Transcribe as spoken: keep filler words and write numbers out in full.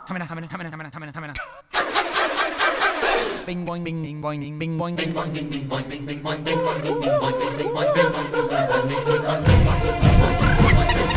Bing boing bing bing boing bing bing boing bing boing bing bing boing bing bing boing bing boing bing bing boing bing bing boing